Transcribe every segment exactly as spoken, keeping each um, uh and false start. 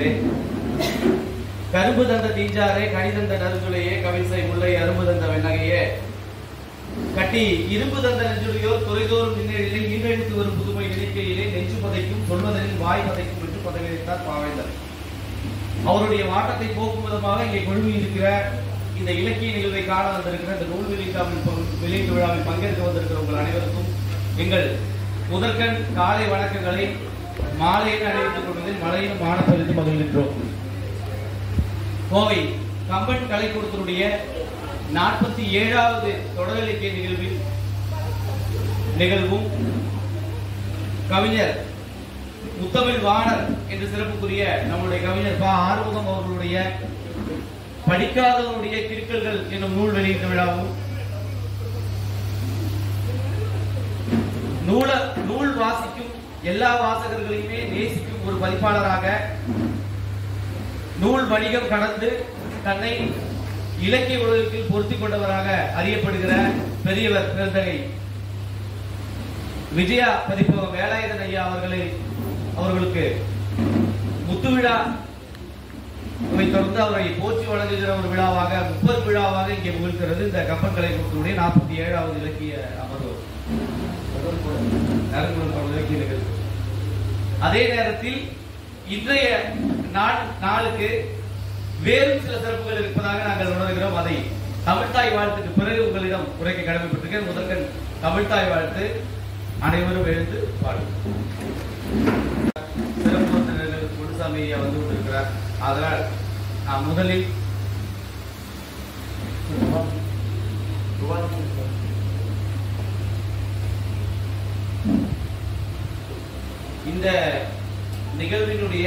நூலிலே கரும்பு தந்த தீஞ்சாரே கனிதந்த நறுந்துளையே கவிசை முல்லை அரும்பு தந்த வெண்ணகையே கட்டி இரும்பு தந்த நெஞ்சுடையோர் துறைதோறும் நின்றிலே ஈண்டெடுத்து வரும் புதுமை இலக்கியிலே நெஞ்சு பதைக்கும் சொல்வதனில் வாய் பதைக்கும் என்று பதவியளித்தார் பாவேந்தர். அவருடைய வாட்டத்தை போக்கும் விதமாக இங்கே குழுமி இருக்கிற இந்த இலக்கிய நிகழ்வை காண வந்திருக்கிற இந்த நூல் வெளியீட்டாவில் வெளியீட்டு விழாவில் பங்கேற்க வந்திருக்கிற உங்கள் அனைவருக்கும் எங்கள் முதற்கண் காலை வணக்கங்களை மாலையில் அணிவித்துக் கொள்வதில் மழையிலும் மானப்பெரிது மகிழ்கின்றோம். கோவை கம்பன் கலைக்கூடத்தினுடைய நாற்பத்தி ஏழாவது தொடர் இலக்கிய நிகழ்வில் நிகழ்வும் கவிஞர் முத்தமிழ் வாணர் என்று சிறப்புக்குரிய நம்முடைய கவிஞர் பா ஆறுமுகம் அவர்களுடைய படிக்காதவனுடைய கிறுக்கல்கள் என்னும் நூல் வெளியீட்டு விழாவும் நூல நூல் வாசிக்கும் எல்லா வாசகர்களையுமே நேசிக்கும் ஒரு பதிப்பாளராக நூல் வணிகம் கடந்து தன்னை இலக்கிய உலகத்தில் பொருத்திக் கொண்டவராக அறியப்படுகிற பெரியவர் பெருந்தகை விஜயா பதிப்பகம் வேலாயுதன் ஐயா அவர்களை அவர்களுக்கு முத்துவிழா தொடர்ந்து அவரை போற்றி வழங்குகிற ஒரு விழாவாக முப்பது விழாவாக இங்கே முகிழ்கிறது இந்த கம்பன் கலைக்கூடத்தினுடைய நாற்பத்தி ஏழாவது இலக்கிய அமர்வு இலக்கிய நிகழ்வு. அதே நேரத்தில் இன்றைய நாளுக்கு வேறு சில சிறப்புகள் இருப்பதாக நாங்கள் உணர்கிறோம். அதை தமிழ்தாய் வாழ்த்துக்கு பிறகு உங்களிடம் உரைக்க கடமைப்பட்டிருக்கேன். முதற்கண் தமிழ்தாய் வாழ்த்து அனைவரும் எழுந்து பாடும். சிறப்பு விருந்தினர்கள் முனுசாமி ஐயா வந்து கொண்டிருக்கிறார். அதனால் நான் முதலில் இந்த நிகழ்வினுடைய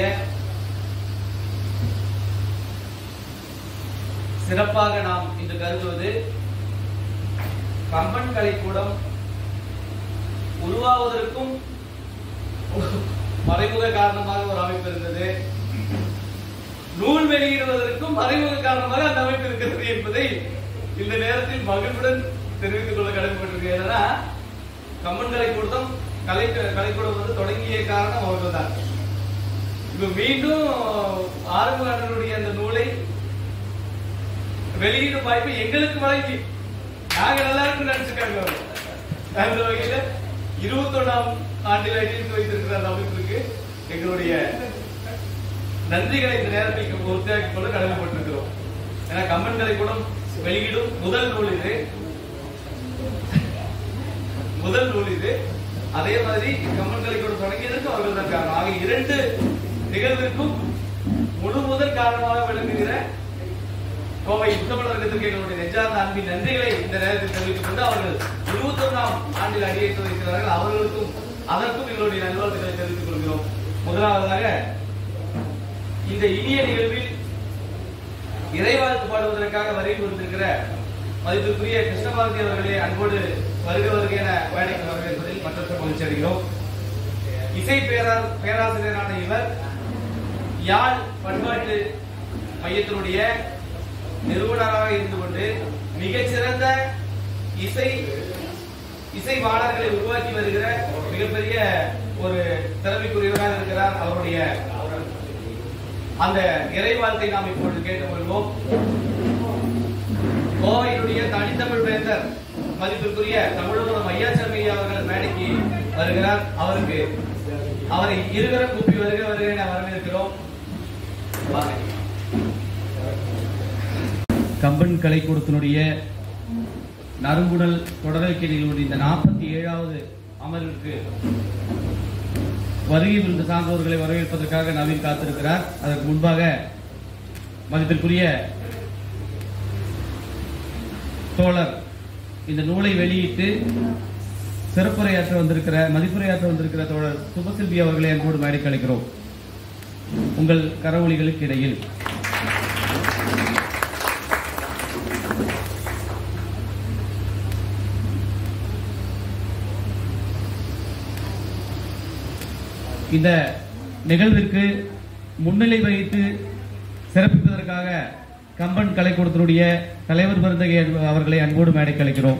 சிறப்பாக நாம் இன்று கருதுவது கம்பன் கலைக்கூடம் உருவாவதற்கும் மறைமுக காரணமாக ஒரு அமைப்பு இருந்தது, நூல் வெளியிடுவதற்கும் மறைமுக காரணமாக அந்த அமைப்பு இருக்கிறது என்பதை இந்த நேரத்தில் மகிழ்வுடன் தெரிவித்துக் கொள்ள கடமைப்பட்டிருக்கேன். ஏன்னா கம்பன் கலைக்கூடம் கலை கலைக்கூடம் வந்து தொடங்கிய காரணம் அவர்கள் தான். இப்ப மீண்டும் ஆறுமுகனுடைய அந்த நூலை வெளியீடும் வாய்ப்பு எங்களுக்கு வழங்கி நாங்க நல்லா இருக்கு நினைச்சுக்காங்க. அந்த வகையில இருபத்தி ஒன்னாம் ஆண்டில் அடித்து வைத்திருக்கிற அந்த அமைப்பிற்கு எங்களுடைய நன்றிகளை இந்த நேரத்தில் உறுதியாக்கிக் கொள்ள கடமைப்பட்டிருக்கிறோம். ஏன்னா கம்பன் கலைக்கூடம் வெளியிடும் முதல் நூல் இது முதல் நூல் இது அதே மாதிரி கம்பன் கலைக்கூடம் தொடங்கியதற்கு அவர்கள் தான் காரணம். ஆக இரண்டு நிகழ்விற்கும் முழு முதல் காரணமாக விளங்குகிற கோவை முத்தமிழகத்திற்கு எங்களுடைய நெஞ்சார்ந்த அன்பின் நன்றிகளை இந்த நேரத்தில் தெரிவித்துக் கொண்டு அவர்கள் இருபத்தி ஒன்றாம் ஆண்டில் அடியேற்று வைக்கிறார்கள். அவர்களுக்கும் அதற்கும் எங்களுடைய நல்வாழ்த்துக்களை தெரிவித்துக் கொள்கிறோம். முதலாவதாக இந்த இனிய நிகழ்வில் இறைவாழ்த்து பாடுவதற்காக வருகை கொடுத்திருக்கிற மதிப்பிற்குரிய கிருஷ்ணபாரதி அவர்களே அன்போடு வருக வருக என வேலைக்கு வரவேற்பதில் மற்றற்ற மகிழ்ச்சி அடைகிறோம். இசை பேரா பேராசிரியரான இவர் யாழ் பண்பாட்டு மையத்தினுடைய நிறுவனராக இருந்து கொண்டு மிகச்சிறந்த இசை இசைவாளர்களை உருவாக்கி வருகிற மிகப்பெரிய ஒரு திறமைக்குரியவராக இருக்கிறார். அவருடைய அந்த இறைவாழ்த்தை நாம் இப்பொழுது கேட்டுக்கொள்வோம். கோவையினுடைய தனித்தமிழ் வேந்தர் மதிப்பிற்குரிய தமிழகம் ஐயாசாமி அவர்கள் மேடைக்கு வருகிறார். அவருக்கு அவரை இருவரும் கூப்பி வருக வருக என வரவேற்கிறோம். கம்பன் கலைக்கூடத்தினுடைய நறுங்குடல் தொடர்கை நிகழ்வுடைய இந்த நாற்பத்தி ஏழாவது அமர்விற்கு வருகை இருந்த சான்றோர்களை வரவேற்பதற்காக நவீன் காத்திருக்கிறார். அதற்கு முன்பாக மதிப்பிற்குரிய தோழர் இந்த நூலை வெளியிட்டு சிறப்புரையாற்ற வந்திருக்கிற மதிப்புரையாற்ற வந்திருக்கிற தோழர் சுபசில்வி அவர்களை அன்போடு மேடைக்கு அழைக்கிறோம். உங்கள் கரவொலிகளுக்கு இடையில் இந்த நிகழ்விற்கு முன்னிலை வகித்து சிறப்பிப்பதற்காக கம்பன் கலைக்கூடத்தினுடைய தலைவர் பெருந்தகை அவர்களை அன்போடு மேடைக்கு அழைக்கிறோம்.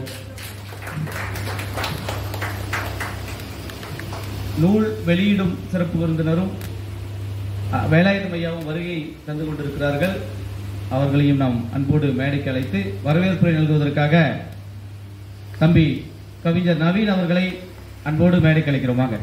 நூல் வெளியிடும் சிறப்பு விருந்தினரும் வேலாயுதம் ஐயாவும் வருகை தந்து கொண்டிருக்கிறார்கள். அவர்களையும் நாம் அன்போடு மேடைக்கு அழைத்து வரவேற்புரை நல்குவதற்காக தம்பி கவிஞர் நவீன் அவர்களை அன்போடு மேடைக்கு அழைக்கிறோமாக.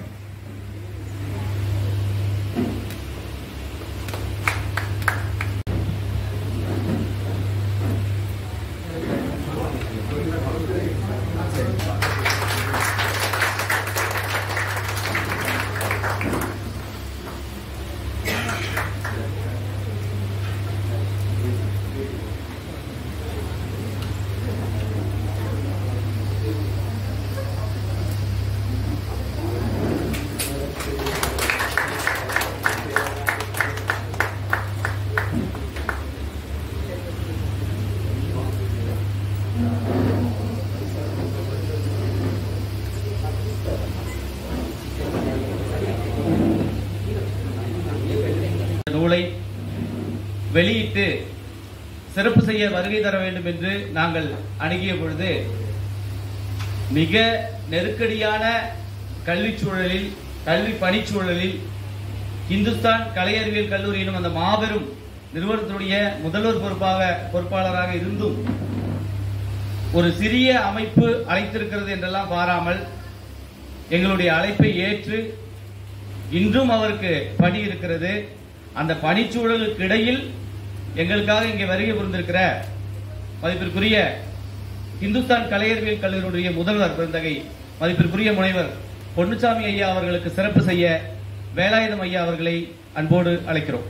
நூலை வெளியிட்டு சிறப்பு செய்ய வருகை தர வேண்டும் என்று நாங்கள் அணுகிய பொழுது மிக நெருக்கடியான கல்வி சூழலில் கல்வி பணிச்சூழலில் இந்துஸ்தான் கலை அறிவியல் கல்லூரி எனும் அந்த மாபெரும் நிறுவனத்தினுடைய முதல்வர் பொறுப்பாக பொறுப்பாளராக இருந்தும் ஒரு சிறிய அமைப்பு அழைத்திருக்கிறது என்றெல்லாம் பாராமல் எங்களுடைய அழைப்பை ஏற்று இன்றும் அவருக்கு பணி இருக்கிறது. அந்த பணிச்சூழலுக்கு இடையில் எங்களுக்காக இங்கே வருகை புரிந்திருக்கிற மதிப்பிற்குரிய இந்துஸ்தான் கலை அறிவியல் கல்லூரியுடைய முதல்வர் பெருந்தகை மதிப்பிற்குரிய முனைவர் பொன்னுச்சாமி ஐயா அவர்களுக்கு சிறப்பு செய்ய வேலாயுதம் ஐயா அவர்களை அன்போடு அழைக்கிறோம்.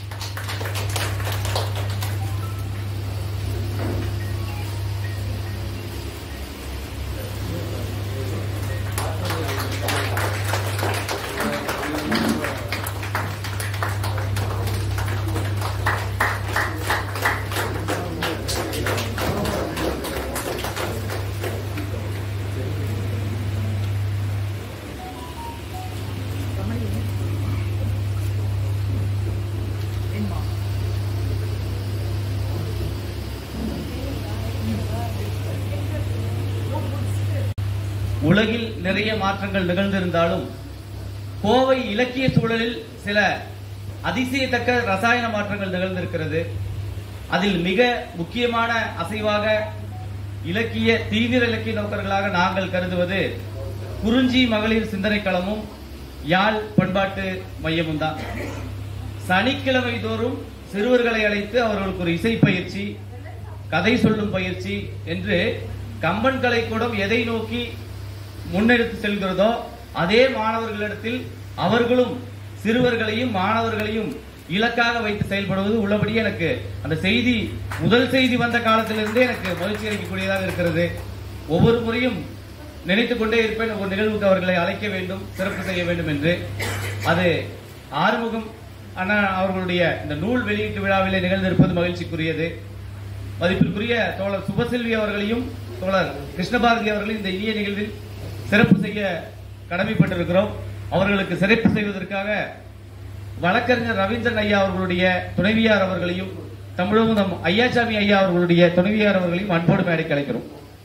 உலகில் நிறைய மாற்றங்கள் நிகழ்ந்திருந்தாலும் கோவை இலக்கிய சூழலில் சில அதிசயத்தக்க ரசாயன மாற்றங்கள் நிகழ்ந்திருக்கிறது. அதில் மிக முக்கியமான அசைவாக இலக்கிய தீவிர இலக்கிய நோக்கர்களாக நாங்கள் கருதுவது குறிஞ்சி மகளிர் சிந்தனை களமும் யாழ் பண்பாட்டு மையமும் தான். சனிக்கிழமை தோறும் சிறுவர்களை அழைத்து அவர்களுக்கு ஒரு இசை பயிற்சி, கதை சொல்லும் பயிற்சி என்று கம்பன் கலைக்கூடம் எதை நோக்கி முன்னெடுத்து செல்கிறதோ அதே மாணவர்களிடத்தில் அவர்களும் சிறுவர்களையும் மாணவர்களையும் இலக்காக வைத்து செயல்படுவது உள்ளபடி எனக்கு அந்த செய்தி முதல் செய்தி வந்த காலத்திலிருந்தே எனக்கு மகிழ்ச்சி அளிக்கக்கூடியதாக இருக்கிறது. ஒவ்வொரு முறையும் நினைத்துக் கொண்டே இருப்பேன் ஒரு நிகழ்வுக்கு அவர்களை அழைக்க வேண்டும், சிறப்பு செய்ய வேண்டும் என்று. அது ஆறுமுகம் அண்ணா அவர்களுடைய இந்த நூல் வெளியீட்டு விழாவிலே நிகழ்ந்திருப்பது மகிழ்ச்சிக்குரியது. மதிப்பிற்குரிய தோழர் சுபசெல்வி அவர்களையும் தோழர் கிருஷ்ணபாரதி அவர்களையும் இந்த இனிய நிகழ்வில் சிறப்பு செய்ய கடமைப்பட்டிருக்கிறோம். அவர்களுக்கு சிறப்பு செய்வதற்காக வழக்கறிஞர் ரவீந்திரன் ஐயா அவர்களுடைய துணைவியார் அவர்களையும் தமிழகம் ஐயாசாமி ஐயா அவர்களுடைய துணைவியார் அவர்களையும் அன்போடு மேடைக்கு அழைக்கிறோம்.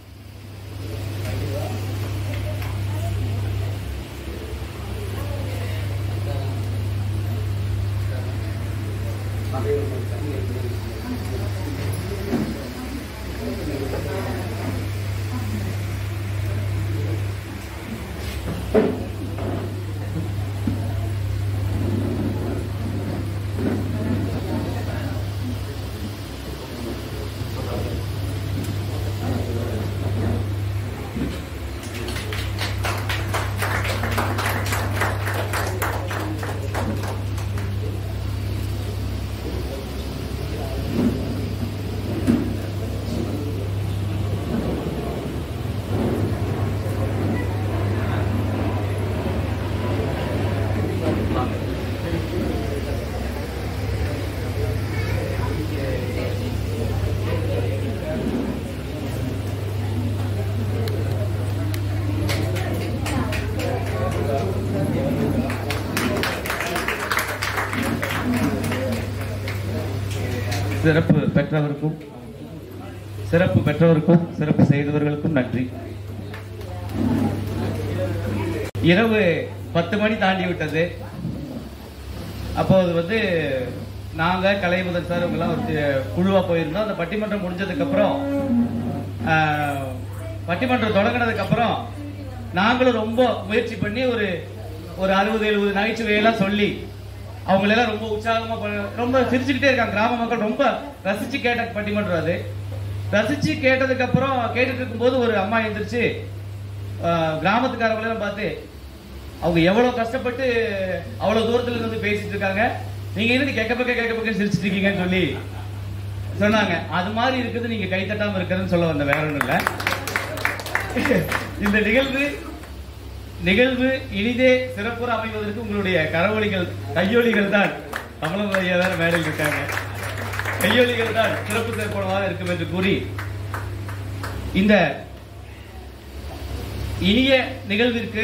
சிறப்பு பெற்றவருக்கும் சிறப்பு பெற்றவருக்கும் சிறப்பு செய்தவர்களுக்கும் நன்றி. இரவு பத்து மணி தாண்டி விட்டது. அப்போது வந்து நாங்க கலைமுதல் சார் இவங்கெல்லாம் ஒரு குழுவா போயிருந்தோம். அந்த பட்டிமன்றம் முடிஞ்சதுக்கு அப்புறம் பட்டிமன்றம் தொடங்கினதுக்கு அப்புறம் நாங்களும் ரொம்ப முயற்சி பண்ணி ஒரு ஒரு அறுபது எழுபது நகைச்சுவையெல்லாம் சொல்லி அவங்களெல்லாம் ரொம்ப உற்சாகமா ரொம்ப சிரிச்சுக்கிட்டே இருக்காங்க. கிராம மக்கள் ரொம்ப ரசிச்சு கேட்ட பட்டிமன்றம் அது. ரசிச்சு கேட்டதுக்கு அப்புறம் கேட்டுட்டு இருக்கும்போது ஒரு அம்மா எழுந்திரிச்சு கிராமத்துக்காரங்களெல்லாம் பார்த்து அவங்க எவ்வளவு கஷ்டப்பட்டு அவ்வளவு தூரத்துல இருந்து பேசிட்டு இருக்காங்க, நீங்க என்ன கேட்க பக்க கேட்க பக்க சிரிச்சிட்டு இருக்கீங்கன்னு சொல்லி சொன்னாங்க. அது மாதிரி இருக்குது நீங்க கைத்தட்டாம இருக்கிறதுன்னு சொல்ல வந்த, வேற ஒண்ணும் இல்ல. இந்த நிகழ்வு நிகழ்வு இனிதே சிறப்புற அமைவதற்கு உங்களுடைய கரவொலிகள் கையொலிகள் தான், தமிழக ஐயா வேற மேடையில் இருக்காங்க, கையொலிகள் தான் சிறப்பு சேர்ப்பனமாக இருக்கும் என்று கூறி இந்த இனிய நிகழ்விற்கு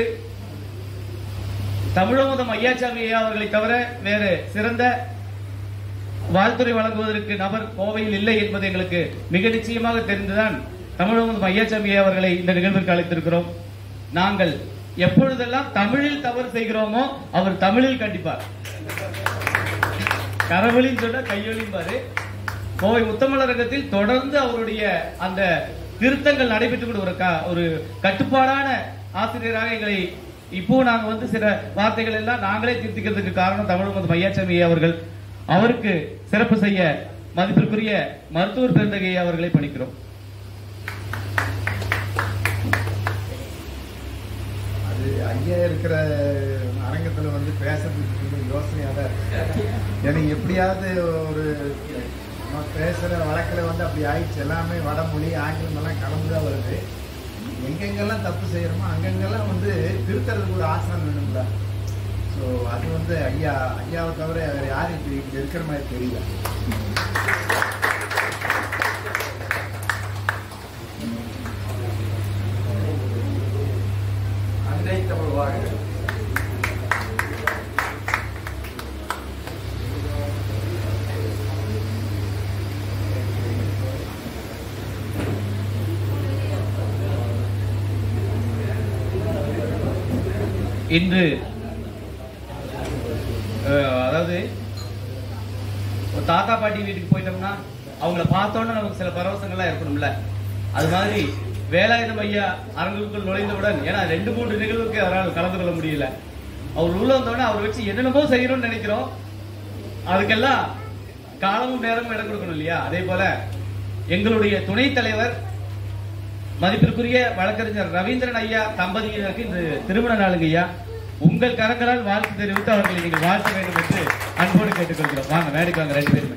தமிழமுதம் ஐயாச்சாமி ஐயா அவர்களை தவிர வேறு சிறந்த வாழ்த்துறை வழங்குவதற்கு நபர் கோவையில் இல்லை என்பது எங்களுக்கு மிக நிச்சயமாக தெரிந்துதான் தமிழமுதம் ஐயாச்சாமி ஐயா அவர்களை இந்த நிகழ்விற்கு அழைத்திருக்கிறோம். நாங்கள் எப்பொழுதெல்லாம் தமிழில் தவறு செய்கிறோமோ அவர் தமிழில் கண்டிப்பார். கரவொலின்னு சொன்ன கையொலியும் பாரு. கோவை முத்தமிழரங்கத்தில் தொடர்ந்து அவருடைய அந்த திருத்தங்கள் நடைபெற்று ஒரு ஒரு கட்டுப்பாடான ஆசிரியராக எங்களை இப்போ நாங்க வந்து சில வார்த்தைகள் எல்லாம் நாங்களே திருத்திக்கிறதுக்கு காரணம் தமிழக ஐயாச்சாமி அவர்கள். அவருக்கு சிறப்பு செய்ய மதிப்பிற்குரிய மருத்துவர் பெருந்தகை அவர்களை பணிக்கிறோம். அது ஐயா இருக்கிற அரங்கத்துல வந்து பேசுறதுக்கு யோசனையாக தான் இருக்கு. எனக்கு எப்படியாவது ஒரு பேசுற வழக்கில் வந்து அப்படி ஆயிடுச்சு. எல்லாமே வடமொழி ஆங்கிலம் எல்லாம் கலந்துதான் வருது. எங்கெங்கெல்லாம் தப்பு செய்யறோமோ அங்கெங்கெல்லாம் வந்து திருத்தறதுக்கு ஒரு ஆசனம் வேணும்ல. ஸோ அது வந்து ஐயா ஐயாவை தவிர வேற யாரும் இப்படி இங்க இருக்கிற மாதிரி தெரியல. அன்னை தமிழ் வாழ்க. இன்று அதாவது தாத்தா பாட்டி வீட்டுக்கு போயிட்டோம்னா அவங்கள பார்த்தோன்னா நமக்கு சில பரவசங்கள்லாம் இருக்கணும்ல. அது மாதிரி வேலாயுதம் ஐயா அரங்குக்குள் நுழைந்தவுடன், ஏன்னா ரெண்டு மூன்று நிகழ்வுக்கு அவரால் கலந்து கொள்ள முடியல, அவர் உள்ள வந்தோடனே அவரை வச்சு என்னென்னமோ செய்யணும்னு நினைக்கிறோம். அதுக்கெல்லாம் காலமும் நேரமும் இடம் கொடுக்கணும் இல்லையா? அதே போல எங்களுடைய துணைத் தலைவர் மதிப்பிற்குரிய வழக்கறிஞர் ரவீந்திரன் ஐயா தம்பதியினருக்கு இந்த திருமண நாளுங்க ஐயா. உங்கள் கரங்களால் வாழ்த்து தெரிவித்து அவர்களை நீங்கள் வாழ்த்த வேண்டும் என்று அன்போடு கேட்டுக்கொள்கிறோம். வாங்க மேடைக்கு வாங்க ரெண்டு பேருமே.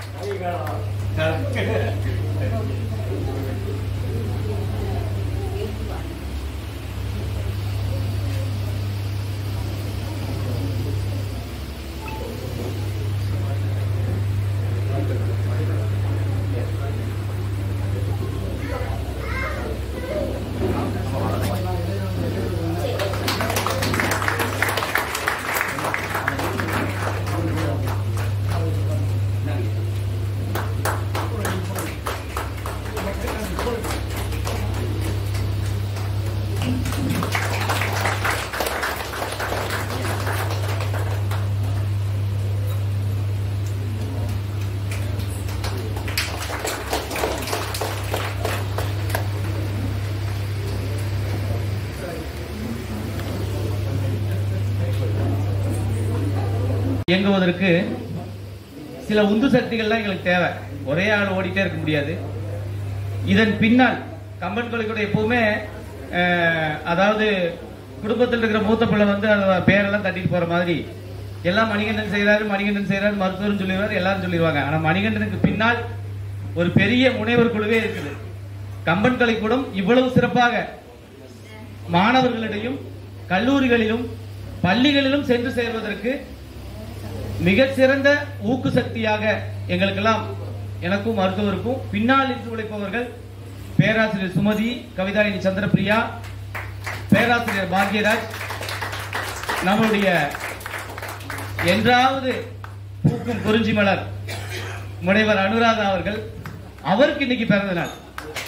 இயங்குவதற்கு சில உந்து சக்திகள்லாம் எங்களுக்கு தேவை. ஒரே ஆள் ஓடிட்டே இருக்க முடியாது. இதன் பின்னால் கம்பன் கொலை கூட எப்பவுமே அதாவது குடும்பத்தில் இருக்கிற மூத்த பிள்ளை வந்து பேரெல்லாம் தட்டிட்டு போற மாதிரி எல்லாம் மணிகண்டன் செய்யறாரு மணிகண்டன் செய்யறாரு மருத்துவர்னு சொல்லிடுவாரு, எல்லாரும் சொல்லிடுவாங்க. ஆனா மணிகண்டனுக்கு பின்னால் ஒரு பெரிய முனைவர் குழுவே இருக்குது. கம்பன் கலைக்கூடம் இவ்வளவு சிறப்பாக மாணவர்களிடையும் கல்லூரிகளிலும் பள்ளிகளிலும் சென்று சேர்வதற்கு மிக சிறந்த ஊக்கு சக்தியாக எங்களுக்கெல்லாம், எனக்கும் மருத்துவருக்கும் பின்னால் இருந்து உழைப்பவர்கள் பேராசிரியர் சுமதி, கவிதாயினி சந்திரபிரியா, பேராசிரியர் பாக்யராஜ், நம்முடைய என்றாவது பூக்கும் குறிஞ்சி மலர் முனைவர் அனுராதா அவர்கள். அவருக்கு இன்னைக்கு பிறந்த நாள்.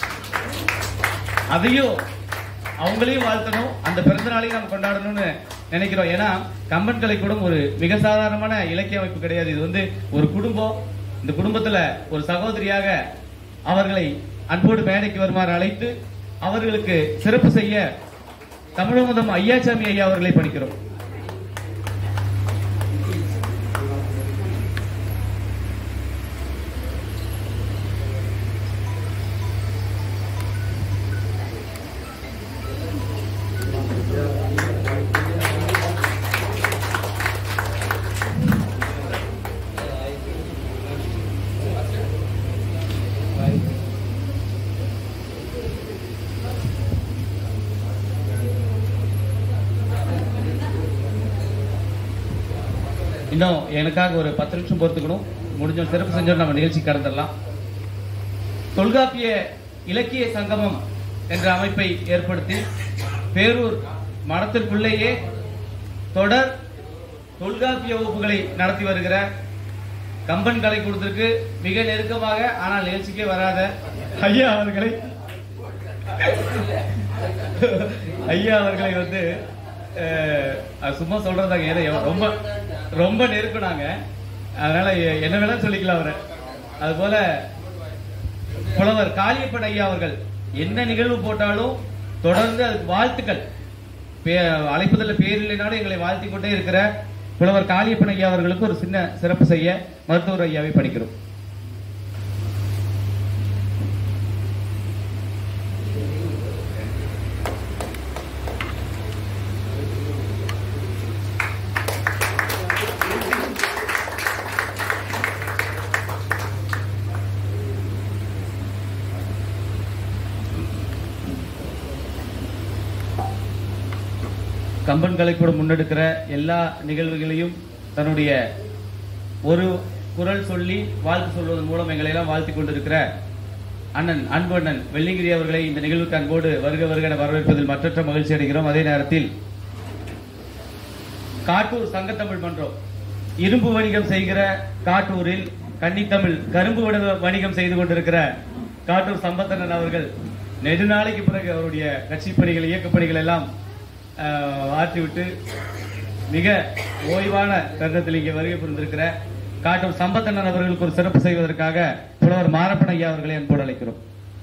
அதையும் அவங்களையும் வாழ்த்தணும், அந்த பிறந்த நாளையும் நம்ம கொண்டாடணும்னு நினைக்கிறோம். ஏன்னா கம்பன் கலைக்கூடம் ஒரு மிக சாதாரணமான இலக்கிய அமைப்பு கிடையாது. இது வந்து ஒரு குடும்பம். இந்த குடும்பத்துல ஒரு சகோதரியாக அவர்களை அன்போடு மேடைக்கு வருமாறு அழைத்து அவர்களுக்கு சிறப்பு செய்ய தமிழமுதம் ஐயாசாமி ஐயா அவர்களை பணிக்கிறோம். இன்னும் எனக்காக ஒரு பத்து நிமிஷம் பொறுத்துக்கணும். முடிஞ்ச சிறப்பு செஞ்சோம் நம்ம நிகழ்ச்சி கடந்துடலாம். தொல்காப்பிய இலக்கிய சங்கமம் என்ற அமைப்பை ஏற்படுத்தி பேரூர் மடத்திற்குள்ளேயே தொடர் தொல்காப்பிய வகுப்புகளை நடத்தி வருகிற கம்பன் கலைக்கூடத்திற்கு மிக நெருக்கமாக ஆனால் நிகழ்ச்சிக்கே வராத ஐயா அவர்களை ஐயா அவர்களை வந்து சும்மா சொல்றதாங்க. ஏன்னா ரொம்ப ரொம்ப நெருக்குனாங்க. அதனால என்ன வேணா சொல்லிக்கலாம் அவரை. அது போல புலவர் காளியப்பன் ஐயா அவர்கள் என்ன நிகழ்வு போட்டாலும் தொடர்ந்து அதுக்கு வாழ்த்துக்கள் அழைப்புதல்ல பேர் இல்லைனாலும் எங்களை வாழ்த்தி கொண்டே இருக்கிற புலவர் காளியப்பன் ஐயா அவர்களுக்கு ஒரு சின்ன சிறப்பு செய்ய மருத்துவர் ஐயாவை படிக்கிறோம். கம்பன் கலைக்கூடம் முன்னெடுக்கிற எல்லா நிகழ்வுகளையும் தன்னுடைய ஒரு குரல் சொல்லி வாழ்த்து சொல்வதன் மூலம் எங்களை எல்லாம் வாழ்த்தி கொண்டிருக்கிற அண்ணன் அன்பு அண்ணன் வெள்ளிங்கிரி அவர்களை இந்த நிகழ்வுக்கு அன்போடு வருக வருக என வரவேற்பதில் மற்றற்ற மகிழ்ச்சி அடைகிறோம். அதே நேரத்தில் காட்டூர் சங்கத்தமிழ் மன்றம் இரும்பு வணிகம் செய்கிற காட்டூரில் கன்னித்தமிழ் கரும்பு வணிகம் செய்து கொண்டிருக்கிற காட்டூர் சம்பத்தண்ணன் அவர்கள் நெடுநாளைக்கு பிறகு அவருடைய கட்சி பணிகள் இயக்க பணிகள் எல்லாம் ஆற்றிவிட்டு மிக ஓய்வான தருணத்தில் இங்கே வருகை புரிந்திருக்கிற காட்டூர் சம்பத்தண்ணன் அவர்களுக்கு ஒரு சிறப்பு செய்வதற்காக புலவர் மாரப்பன் ஐயா அவர்களை அன்போடு அழைக்கிறோம்.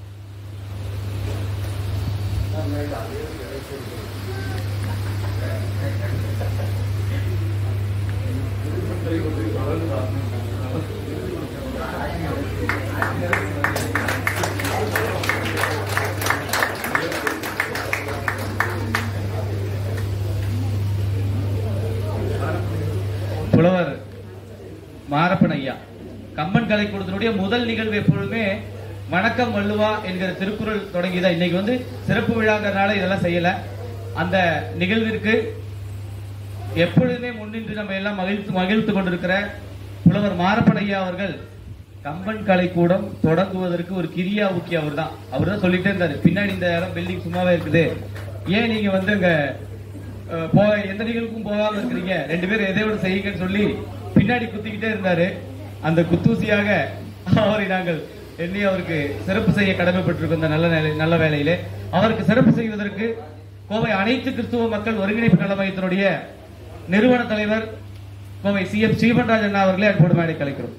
புலவர் மாரப்பன் ஐயா கம்பன் கலைக்கூடத்தினுடைய முதல் நிகழ்வு எப்பொழுதுமே வணக்கம் வள்ளுவா என்கிற திருக்குறள் தொடங்கிதான். இன்னைக்கு வந்து சிறப்பு விழாங்கிறதுனால இதெல்லாம் செய்யல. அந்த நிகழ்விற்கு எப்பொழுதுமே முன்னின்று நம்ம எல்லாம் மகிழ்த்து மகிழ்த்து கொண்டிருக்கிற புலவர் மாரப்பன் ஐயா அவர்கள் கம்பன் கலைக்கூடம் தொடங்குவதற்கு ஒரு கிரியா ஊக்கி அவர் தான். அவர் தான் சொல்லிட்டே இருந்தாரு, பின்னாடி இந்த இடம் பில்டிங் சும்மாவே இருக்குது, ஏன் நீங்க வந்து அங்க போக எந்த நிகழ்வுக்கும் போகாம இருக்கிறீங்க, ரெண்டு பேரும் எதையோட செய்யுங்கன்னு சொல்லி பின்னாடி குத்திக்கிட்டே இருந்தாரு. அந்த குத்தூசியாக அவரை நாங்கள் எண்ணி அவருக்கு சிறப்பு செய்ய கடமைப்பட்டிருக்கோம். இந்த நல்ல நல்ல வேலையிலே அவருக்கு சிறப்பு செய்வதற்கு கோவை அனைத்து கிறிஸ்துவ மக்கள் ஒருங்கிணைப்பு நல மையத்தினுடைய நிறுவன தலைவர் கோவை சி எம் ஸ்ரீபன்ராஜ் அண்ணா அவர்களே அன்போடு மேடை கலைக்கிறோம்.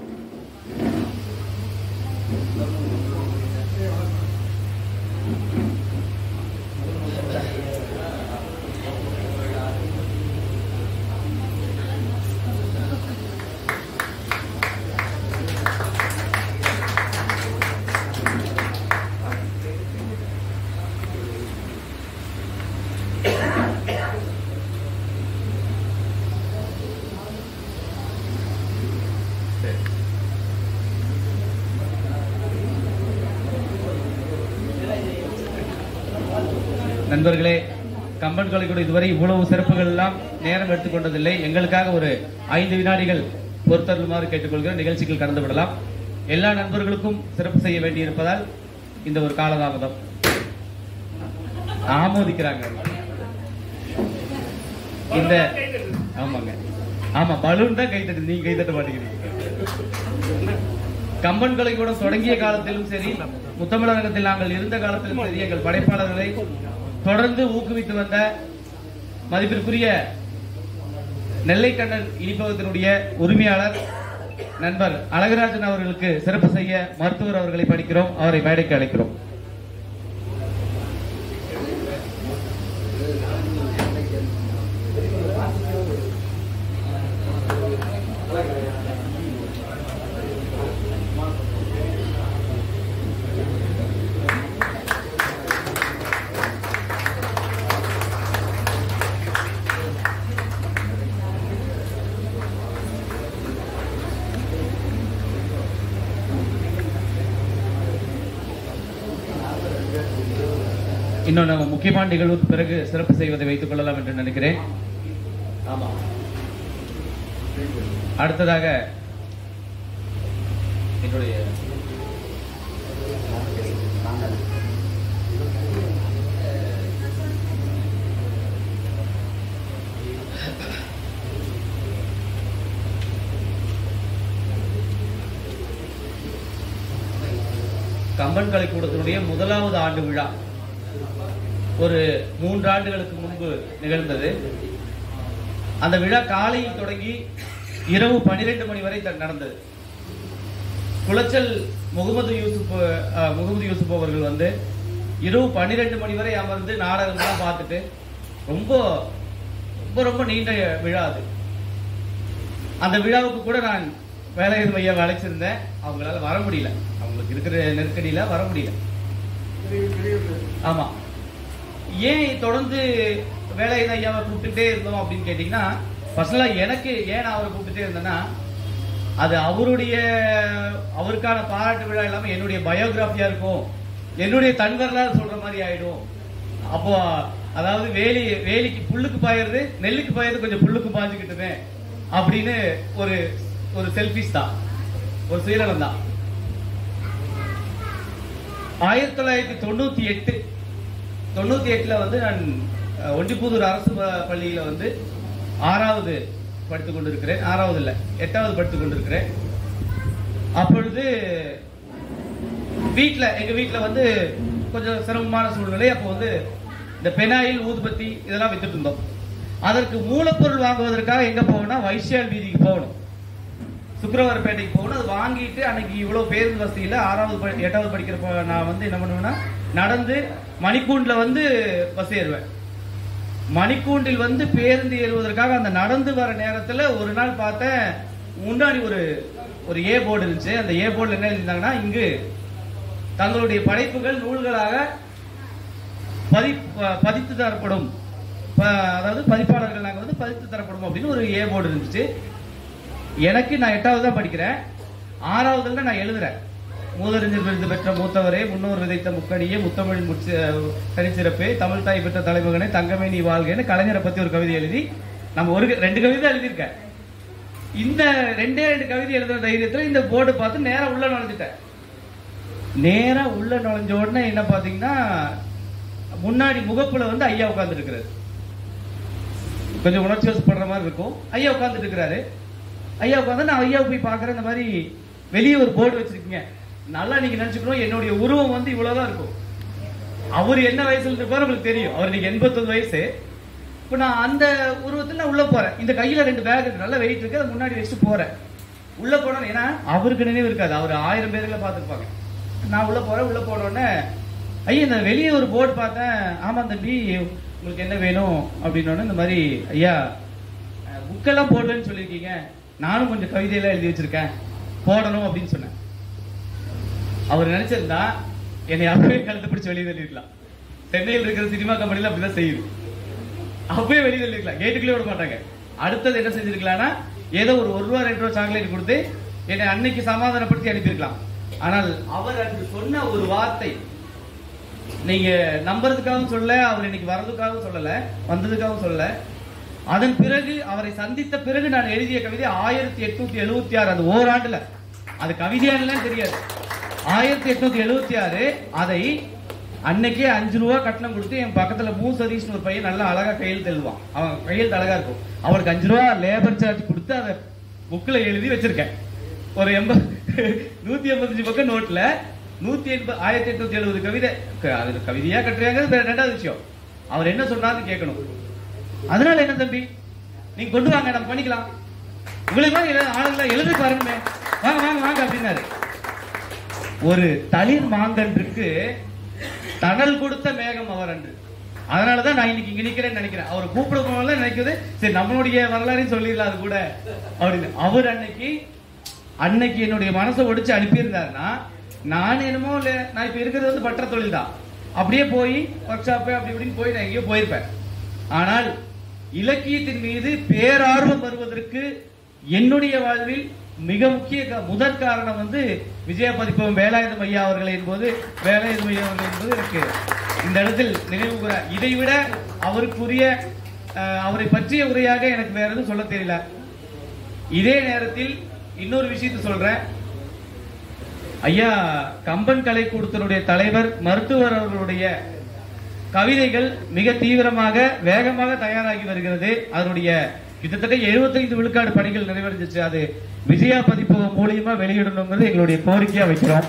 நண்பர்களே, கம்பன் கலைக்கூடம் இதுவரை இவ்வளவு சிறப்புகள் எல்லாம் நேரம் எடுத்துக்கொண்டதில்லை. எங்களுக்காக ஒரு ஐந்து வினாடிகள் பொறுத்தருமாறு கேட்டுக்கொள்கிறோம். நிகழ்ச்சிகள் கடந்து விடலாம். எல்லா நண்பர்களுக்கும் சிறப்பு செய்ய வேண்டியிருப்பதால் இந்த ஒரு காலதாமதம். ஆமோதிக்கிறாங்க இந்த ஆமாங்க ஆமா பலூன் தான் கைத்தட்டு, நீங்க கைத்தட்ட மாட்டேங்கிறீங்க. கம்பன் கலைக்கூடம் தொடங்கிய காலத்திலும் சரி, முத்தமிழகத்தில் நாங்கள் இருந்த காலத்திலும் சரி, எங்கள் படைப்பாளர்களை தொடர்ந்து ஊக்குவித்து வந்த மதிப்பிற்குரிய நெல்லை கண்ணன் இனிப்பகத்தினுடைய உரிமையாளர் நண்பர் அழகராஜன் அவர்களுக்கு சிறப்பு செய்ய மருத்துவர் அவர்களை படிக்கிறோம். அவரை மேடைக்கு அழைக்கிறோம். இன்னும் நம்ம முக்கியமான நிகழ்வுக்கு பிறகு சிறப்பு செய்வதை வைத்துக் கொள்ளலாம் என்று நினைக்கிறேன். ஆமா, அடுத்ததாக என்னுடைய கம்பன் கலைக்கூடத்தினுடைய முதலாவது ஆண்டு விழா ஒரு மூன்று ஆண்டுகளுக்கு முன்பு நிகழ்ந்தது. அந்த விழா காலையில் தொடங்கி இரவு பனிரெண்டு மணி வரை நடந்தது. குளச்சல் முகமது யூசுப் முகமது யூசுப் அவர்கள் வந்து இரவு பன்னிரெண்டு மணி வரை அமர்ந்து நாடகம்லாம் பார்த்துட்டு ரொம்ப ரொம்ப ரொம்ப நீண்ட விழா அது. அந்த விழாவுக்கு கூட நான் வேலை மைய அழைச்சிருந்தேன். அவங்களால வர முடியல, அவங்களுக்கு இருக்கிற நெருக்கடியில வர முடியல. ஆமா, ஏன் தொடர்ந்து வேலை ஐயாவை கூப்பிட்டுட்டே இருந்தோம் அப்படின்னு கேட்டீங்கன்னா, பர்சனலா எனக்கு ஏன் நான் அவரை கூப்பிட்டுட்டே இருந்தேன்னா, அது அவருடைய அவருக்கான பாராட்டு விழா இல்லாம என்னுடைய பயோகிராஃபியா இருக்கும், என்னுடைய தன் வரலாறு சொல்ற மாதிரி ஆயிடும். அப்போ அதாவது வேலி வேலிக்கு புல்லுக்கு பாயிறது நெல்லுக்கு பாயிறது கொஞ்சம் புல்லுக்கு பாஞ்சுக்கிட்டுமே அப்படின்னு ஒரு ஒரு செல்ஃபிஷ் தான், ஒரு சுயநலம் தான். ஆயிரத்தி தொள்ளாயிரத்தி தொண்ணூத்தி எட்டு தொண்ணூத்தி எட்டுல வந்து நான் ஒண்டிப்புதூர் அரசு பள்ளியில வந்து ஆறாவது படித்துக் கொண்டிருக்கிறேன். ஆறாவது இல்ல எட்டாவது படித்துக் கொண்டிருக்கிறேன். அப்பொழுது வீட்டுல எங்க வீட்டுல வந்து கொஞ்சம் சிரமமான சூழ்நிலை. அப்போ வந்து இந்த பெனாயில் ஊதுபத்தி இதெல்லாம் வித்துட்டு இருந்தோம். அதற்கு மூலப்பொருள் வாங்குவதற்காக எங்க போகணும்னா வைசியால் வீதிக்கு போகணும், சுக்கிரவாரப்பேட்டைக்கு போகணும். அது வாங்கிட்டு அன்னைக்கு இவ்வளவு பேருந்து வசதியில ஆறாவது எட்டாவது படிக்கிற நான் வந்து என்ன பண்ணுவேன்னா, நடந்து மணிக்கூண்டுல வந்து பஸ் ஏறுவேன். மணிக்கூண்டில் வந்து பேருந்து ஏறுவதற்காக அந்த நடந்து வர நேரத்துல ஒரு நாள் பார்த்தேன், முன்னாடி ஒரு ஒரு ஏ போர்டு இருந்துச்சு. அந்த ஏ போர்டுல என்ன எழுதிருந்தாங்கன்னா, இங்கு தங்களுடைய படைப்புகள் நூல்களாக பதி பதித்து தரப்படும், அதாவது பதிப்பாளர்கள் நாங்கள் வந்து பதித்து தரப்படும் அப்படின்னு ஒரு ஏ போர்டு இருந்துச்சு. எனக்கு நான் எட்டாவது தான் படிக்கிறேன். ஆறாவதுல நான் எழுதுறேன், மூதறிஞர் விருது பெற்ற மூத்தவரே, முன்னோர் விதைத்த முக்கடியே, முத்தமிழின் தனிச்சிறப்பே, தமிழ் தாய் பெற்ற தலைமகனே, தங்கமே நீ வாழ்கன்னு கலைஞரை பத்தி ஒரு கவிதை எழுதி, நம்ம ஒரு ரெண்டு கவிதை எழுதியிருக்கேன். இந்த ரெண்டே ரெண்டு கவிதை எழுதுற தைரியத்துல இந்த போர்டு பார்த்து நேரம் உள்ள நுழைஞ்சிட்டேன். நேரம் உள்ள நுழைஞ்ச உடனே என்ன பாத்தீங்கன்னா, முன்னாடி முகப்புல வந்து ஐயா உட்கார்ந்து இருக்கிறாரு. கொஞ்சம் உணர்ச்சி வசப்படுற மாதிரி இருக்கும். ஐயா உட்கார்ந்துட்டு இருக்கிறாரு. ஐயா உட்காந்து நான் ஐயா போய் பாக்குறேன். இந்த மாதிரி வெளியே ஒரு போர்டு வச்சிருக்கீங்க. நல்லா நீங்க நினைச்சுக்கணும், என்னுடைய உருவம் வந்து இவ்வளவுதான் இருக்கும். அவரு என்ன வயசுல இருப்பாரு உங்களுக்கு தெரியும். அவர் நீங்க எண்பத்தொன்பது வயசு. இப்ப நான் அந்த உருவத்துல நான் உள்ள போறேன். இந்த கையில ரெண்டு பேக் இருக்கு, நல்ல வெயிட் இருக்கு, அதை முன்னாடி வச்சுட்டு போறேன். உள்ள போனோம், ஏன்னா அவருக்கு நினைவு இருக்காது, அவர் ஆயிரம் பேர்களை பார்த்துருப்பாங்க. நான் உள்ள போறேன். உள்ள போனோடனே ஐயா இந்த வெளியே ஒரு போர்டு பார்த்தேன். ஆமா தம்பி உங்களுக்கு என்ன வேணும் அப்படின்னு. இந்த மாதிரி ஐயா புக்கெல்லாம் போடுவேன்னு சொல்லியிருக்கீங்க, நானும் கொஞ்சம் கவிதையெல்லாம் எழுதி வச்சிருக்கேன், போடணும் அப்படின்னு சொன்னேன். அவர் நினைச்சிருந்தா என்னை அப்பவே கழுத்து பிடிச்சி வெளியே தள்ளிருக்கலாம். சென்னையில் இருக்கிற சினிமா கம்பெனில அப்படிதான் செய்யுது. அப்பவே வெளியே தள்ளிருக்கலாம், கேட்டுக்குள்ளே விட மாட்டாங்க. அடுத்தது என்ன செஞ்சிருக்கலாம்னா, ஏதோ ஒரு ஒரு ரூபா ரெண்டு ரூபா சாக்லேட் கொடுத்து என்னை அன்னைக்கு சமாதானப்படுத்தி அனுப்பியிருக்கலாம். ஆனால் அவர் அன்று சொன்ன ஒரு வார்த்தை, நீங்க நம்புறதுக்காகவும் சொல்ல, அவர் இன்னைக்கு வர்றதுக்காகவும் சொல்லல, வந்ததுக்காகவும் சொல்லல. அதன் பிறகு அவரை சந்தித்த பிறகு நான் எழுதிய கவிதை ஆயிரத்தி எட்நூத்தி எழுபத்தி ஆறு அது ஓராண்டுல, அது கவிதையானு தெரியாது. ஆயிரத்தி எட்நூத்தி எழுபத்தி ஆறு அதை அன்னைக்கே அஞ்சு ரூபா கட்டணம் கொடுத்து என் பக்கத்துல மூ சதீஷ் ஒரு பையன் நல்லா அழகா கையெழுத்து எழுதுவான். அவன் கையெழுத்து அழகா இருக்கும். அவனுக்கு அஞ்சு ரூபா லேபர் சார்ஜ் கொடுத்து அதை புக்ல எழுதி வச்சிருக்கேன். ஒரு எண்பது நூத்தி எண்பத்தஞ்சு பக்கம் நோட்ல நூத்தி எண்பது ஆயிரத்தி எட்நூத்தி எழுபது கவிதை. அது கவிதையா கட்டுறாங்க ரெண்டாவது விஷயம். அவர் என்ன சொன்னார்னு கேட்கணும். அதனால என்ன தம்பி, நீங்க கொண்டு வாங்க, நம்ம பண்ணிக்கலாம், உங்களுக்கு ஆளுங்களா எழுதுக்கு வரணுமே, வாங்க வாங்க வாங்க அப்படின்னாரு. ஒரு தளிர் மாங்கன்றுக்கு தணல் கொடுத்த மேகம் அவர் அன்று. அதனாலதான் நான் இன்னைக்கு இங்க நிக்கிறேன்னு நினைக்கிறேன். அவர் கூப்பிட போனால நினைக்கிறது சரி நம்மளுடைய வரலாறையும் சொல்லிடலாம் அது கூட அப்படின்னு. அவர் அன்னைக்கு அன்னைக்கு என்னுடைய மனசை ஒடிச்சு அனுப்பியிருந்தாருன்னா நான் என்னமோ இல்ல, நான் இப்ப இருக்கிறது வந்து பற்ற தொழில் தான், அப்படியே போய் ஒர்க் ஷாப் அப்படி இப்படின்னு போய் நான் எங்கேயோ போயிருப்பேன். ஆனால் இலக்கியத்தின் மீது பேரார்வம் வருவதற்கு என்னுடைய வாழ்வில் மிக முக்கிய முதற் காரணம் வந்து விஜய பதிப்பகம் வேலாயுதம் ஐயா அவர்கள் என்பது வேலாயுதம் ஐயா அவர்கள் என்பது எனக்கு இந்த இடத்தில் நினைவு கூற. இதை விட அவருக்குரிய அவரை பற்றிய உரையாக எனக்கு வேற எதுவும் சொல்ல தெரியல. இதே நேரத்தில் இன்னொரு விஷயத்தை சொல்றேன். ஐயா கம்பன் கலைக்கூடத்தினுடைய தலைவர் மருத்துவர் அவர்களுடைய கவிதைகள் மிக தீவிரமாக வேகமாக தயாராகி வருகிறது. அதனுடைய கிட்டத்தட்ட எழுபத்தைந்து விழுக்காடு பணிகள் நிறைவடைஞ்சிச்சு. அது விஜயா பதிப்பகம் மூலியமா வெளியிடணுங்கிறது எங்களுடைய கோரிக்கையா வைக்கிறோம்.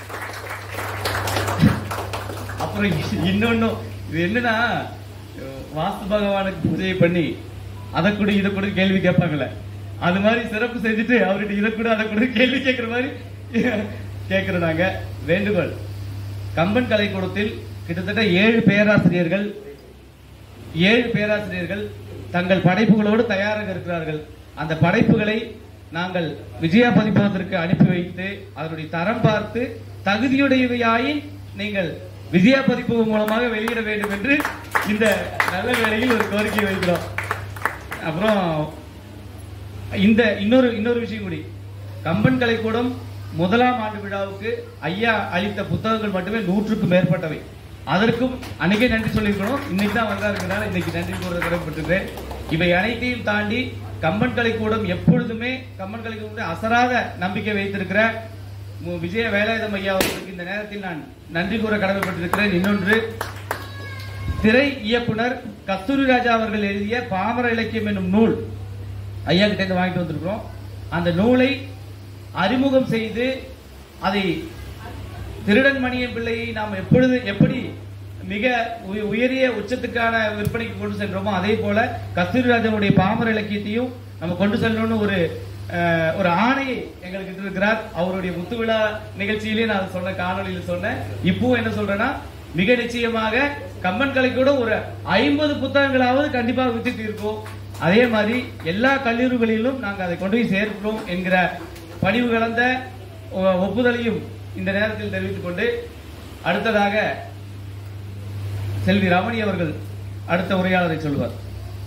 அப்புறம் இன்னொன்னு இது என்னன்னா, வாஸ்து பகவானுக்கு பூஜை பண்ணி அதை கூட இதை கூட கேள்வி கேட்பாங்கல்ல, அது மாதிரி சிறப்பு செஞ்சுட்டு அவர்கிட்ட இதை கூட அதை கூட கேள்வி கேட்கிற மாதிரி கேட்கிறதாங்க வேண்டுகோள். கம்பன் கலைக்கூடத்தில் கிட்டத்தட்ட ஏழு பேராசிரியர்கள் ஏழு பேராசிரியர்கள் தங்கள் படைப்புகளோடு தயாராக இருக்கிறார்கள். அந்த படைப்புகளை நாங்கள் விஜயா பதிப்பகத்திற்கு அனுப்பி வைத்து அதனுடைய தரம் பார்த்து தகுதியுடையவையாயின் நீங்கள் விஜயா பதிப்பகம் மூலமாக வெளியிட வேண்டும் என்று இந்த நல்ல வேளையில் ஒரு கோரிக்கை வைக்கிறோம். அப்புறம் இந்த இன்னொரு இன்னொரு விஷயம் கூடி, கம்பன் கலைக்கூடம் முதலாம் ஆண்டு விழாவுக்கு ஐயா அளித்த புத்தகங்கள் மட்டுமே நூற்றுக்கும் மேற்பட்டவை. அதற்கும் அன்னைக்கே நன்றி சொல்லியிருக்கணும். இன்னைக்கு தான் வந்தா இருக்கிறனால இன்னைக்கு நன்றி கூற கடமைப்பட்டிருக்கிறேன். இவை அனைத்தையும் தாண்டி கம்பன் கலைக்கூடம் எப்பொழுதுமே கம்பன் கலைக்கூடம் அசராத நம்பிக்கை வைத்திருக்கிற விஜய வேலாயுதம் ஐயா அவர்களுக்கு இந்த நேரத்தில் நான் நன்றி கூற கடமைப்பட்டிருக்கிறேன். இன்னொன்று, திரை இயக்குனர் கஸ்தூரி ராஜா அவர்கள் எழுதிய பாமர இலக்கியம் என்னும் நூல் ஐயா கிட்ட இருந்து வாங்கிட்டு வந்திருக்கிறோம். அந்த நூலை அறிமுகம் செய்து அதை திருடன் மணியன் பிள்ளையை நாம் எப்பொழுது எப்படி மிக உயரிய உச்சத்துக்கான விற்பனைக்கு கொண்டு சென்றோமோ அதே போல கஸ்தூரி ராஜாவுடைய பாமர இலக்கியத்தையும் நம்ம கொண்டு செல்லணும்னு ஒரு ஒரு ஆணையை எங்களுக்கு இருக்கிறார். அவருடைய முத்து விழா நிகழ்ச்சியிலே நான் சொன்ன காணொலியில் சொன்னேன். இப்போ என்ன சொல்றேன்னா, மிக நிச்சயமாக கம்பன் கலைக்கூட ஒரு ஐம்பது புத்தகங்களாவது கண்டிப்பாக வித்துட்டு இருக்கோம். அதே மாதிரி எல்லா கல்லூரிகளிலும் நாங்கள் அதை கொண்டு போய் சேர்க்கிறோம் என்கிற பணிவு கலந்த ஒப்புதலையும் இந்த நேரத்தில் தெரிவித்துக் கொண்டு, அடுத்ததாக செல்வி ரமணி அவர்கள் அடுத்த உரையாளரை சொல்வார்.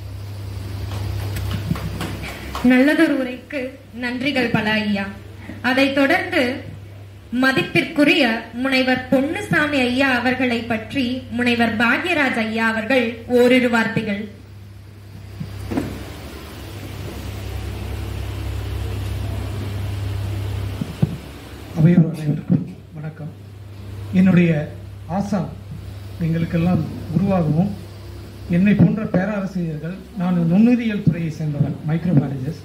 நல்லதொரு உரைக்கு நன்றிகள் பல ஐயா. அதைத் தொடர்ந்து மதிப்பிற்குரிய முனைவர் பொன்னுசாமி ஐயா அவர்களை பற்றி முனைவர் பாக்யராஜ் ஐயா அவர்கள் ஓரிரு வார்த்தைகள். அவையோர் அனைவருக்கும் வணக்கம். என்னுடைய ஆசான் எங்களுக்கெல்லாம் குருவாகவும் என்னை போன்ற பேராசிரியர்கள், நான் நுண்ணுயிரியல் துறையை சேர்ந்தவன், மைக்ரோ மேனேஜர்ஸ்.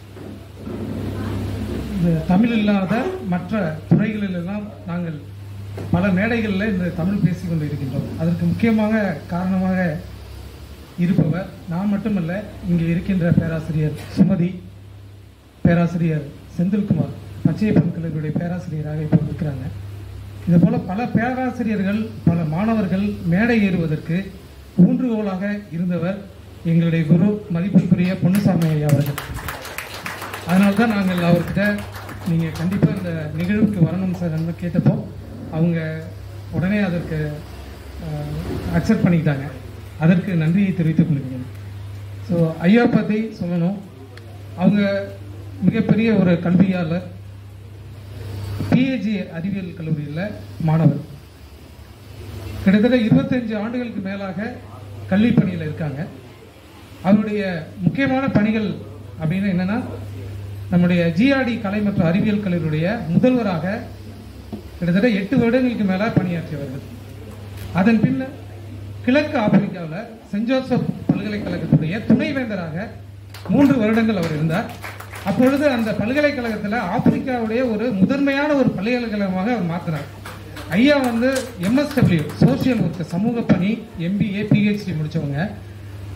இந்த தமிழ் இல்லாத மற்ற துறைகளிலெல்லாம் நாங்கள் பல மேடைகளில் இந்த தமிழ் பேசிக் கொண்டு இருக்கின்றோம். அதற்கு முக்கியமாக காரணமாக இருப்பவர் நான் மட்டுமல்ல, இங்கே இருக்கின்ற பேராசிரியர் சுமதி, பேராசிரியர் செந்தில்குமார், பச்சையப்பன் கல்லூரியுடைய பேராசிரியராக இப்போ இருக்கிறாங்க. இது போல பல பேராசிரியர்கள், பல மாணவர்கள் மேடை ஏறுவதற்கு ஊன்றுகோலாக இருந்தவர் எங்களுடைய குரு மதிப்பிற்குரிய பொன்னுசாமி ஐயா அவர்கள். அதனால்தான் நாங்கள் அவர்கிட்ட நீங்கள் கண்டிப்பாக இந்த நிகழ்வுக்கு வரணும் சார் கேட்டப்போ அவங்க உடனே அதற்கு அக்செப்ட் பண்ணிக்கிட்டாங்க. அதற்கு நன்றியை தெரிவித்துக் கொள்கிறேன். ஸோ ஐயா பற்றி சொல்லணும். அவங்க மிகப்பெரிய ஒரு கல்வியாளர், பிஹெச்டி அறிவியல் கல்லூரியில் மாணவர், கிட்டத்தட்ட இருபத்தஞ்சு ஆண்டுகளுக்கு மேலாக கல்வி பணியில் இருக்காங்க. அவருடைய முக்கியமான பணிகள் அப்படின்னு என்னன்னா, நம்முடைய ஜிஆர்டி கலை மற்றும் அறிவியல் கல்லூரியுடைய முதல்வராக கிட்டத்தட்ட எட்டு வருடங்களுக்கு மேல பணியாற்றியவர்கள். அதன் பின்னர் கிழக்கு ஆப்பிரிக்காவில் சென்ட் ஜோசப் பல்கலைக்கழகத்துடைய துணைவேந்தராக மூன்று வருடங்கள் அவர் இருந்தார். அப்பொழுது அந்த பல்கலைக்கழகத்தில் ஆப்பிரிக்காவுடைய ஒரு முதன்மையான ஒரு பல்கலைக்கழகமாக அவர் மாற்றினார். ஐயா வந்து எம்எஸ்டபிள்யூ சோசியல் ஒர்க், சமூக பணி, எம்பிஏ, பிஹெச்டி முடிச்சவங்க.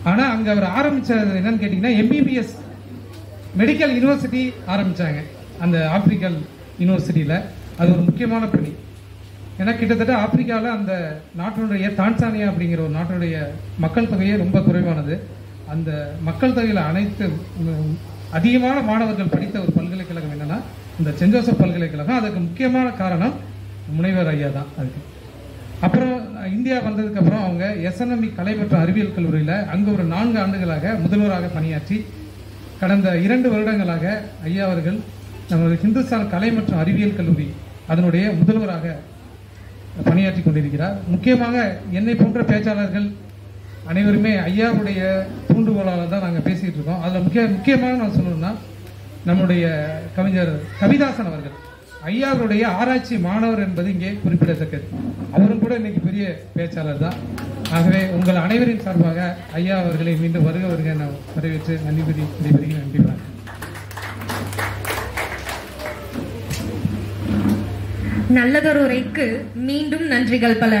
ஆனா அங்க அவர் ஆரம்பிச்சது என்னன்னு கேட்டீங்கன்னா எம்பிபிஎஸ் மெடிக்கல் யூனிவர்சிட்டி ஆரம்பிச்சாங்க அந்த ஆப்பிரிக்கல் யூனிவர்சிட்டியில. அது ஒரு முக்கியமான பணி. ஏன்னா கிட்டத்தட்ட ஆப்பிரிக்காவில் அந்த நாட்டினுடைய தான்சானியா அப்படிங்கிற ஒரு நாட்டினுடைய மக்கள் தொகையே ரொம்ப குறைவானது. அந்த மக்கள் தொகையில் அனைத்து அதிகமான மாணவர்கள் படித்த ஒரு பல்கலைக்கழகம் என்னன்னா இந்த சென்ட் ஜோசப் பல்கலைக்கழகம். அதுக்கு முக்கியமான காரணம் முனைவர் ஐயா தான். அதுக்கு அப்புறம் இந்தியா வந்ததுக்கு அப்புறம் அவங்க எஸ்என்எம்இ கலை மற்றும் அறிவியல் கல்லூரியில் அங்கே ஒரு நான்கு ஆண்டுகளாக முதல்வராக பணியாற்றி கடந்த இரண்டு வருடங்களாக ஐயா அவர்கள் நமது ஹிந்துஸ்தான் கலை மற்றும் அறிவியல் கல்லூரி அதனுடைய முதல்வராக பணியாற்றி கொண்டிருக்கிறார். முக்கியமாக என்னை போன்ற பேச்சாளர்கள் அனைவருமே ஐயாவுடைய தூண்டுகோளால் தான் நாங்கள் பேசிக்கிட்டு இருக்கோம். அதில் முக்கிய முக்கியமாக நான் சொல்லணும்னா நம்முடைய கவிஞர் கவிதாசன் அவர்கள் ஐயாவுடைய ஆராய்ச்சி மாணவர் என்பது இங்கே குறிப்பிடத்தக்கது. அவரும் கூட இன்னைக்கு பெரிய பேச்சாளர் தான். ஆகவே உங்கள் அனைவரின் சார்பாக ஐயா அவர்களை மீண்டும் வருக வருக நான் வரவேற்று நன்றி விடைபெறுகிறேன். நன்றி வணக்கம். நல்லதொரு உரைக்கு மீண்டும் நன்றிகள் பல.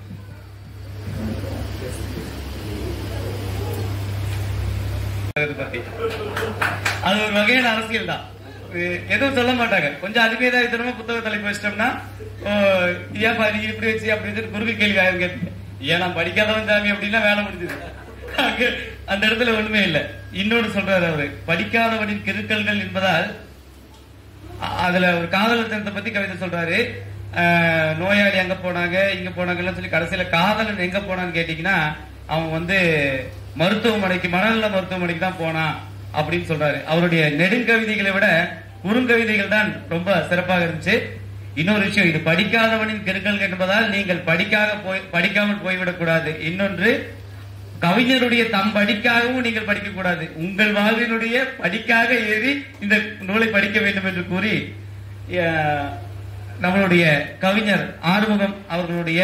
அது ஒரு வகையான அரசியல் தான். எதுவும் சொல்ல மாட்டாங்க. கொஞ்சம் அதிபேதாரித்தனமா புத்தக தலைப்பு வச்சிட்டோம்னா ஏன் பாரு இப்படி வச்சு அப்படி குறுக்கு கேள்வி ஆயிரம் கேட்பீங்க. ஏன் நான் படிக்காதவன் சாமி அப்படின்னா வேலை முடிஞ்சது. அந்த இடத்துல ஒண்ணுமே இல்லை. இன்னொன்னு சொல்றாரு அவரு, படிக்காதவனின் கிறுக்கல்கள் என்பதால் அதுல ஒரு காதலர் தினத்தை பத்தி கவிதை சொல்றாரு. நோயாளி அங்க போனாங்க இங்க போனாங்கன்னு சொல்லி கடைசியில காதலன் எங்க போனான்னு கேட்டீங்கன்னா அவன் வந்து மருத்துவமனைக்கு மனநல மருத்துவமனைக்கு தான் போனான் அப்படின்னு சொல்றாரு. அவருடைய நெடுங்கவிதைகளை விட குறுங்கவிதைகள் தான் ரொம்ப சிறப்பாக இருந்துச்சு. இன்னொரு விஷயம், இது படிக்காதவனின் கிறுக்கல் என்பதால் நீங்கள் படிக்காக போய் படிக்காமல் போய்விடக் கூடாது. இன்னொன்று, கவிஞருடைய தம் படிக்காகவும் நீங்கள் படிக்க கூடாது. உங்கள் வாழ்வினுடைய படிக்காக ஏறி இந்த நூலை படிக்க வேண்டும் என்று கூறி நம்மளுடைய கவிஞர் ஆறுமுகம் அவர்களுடைய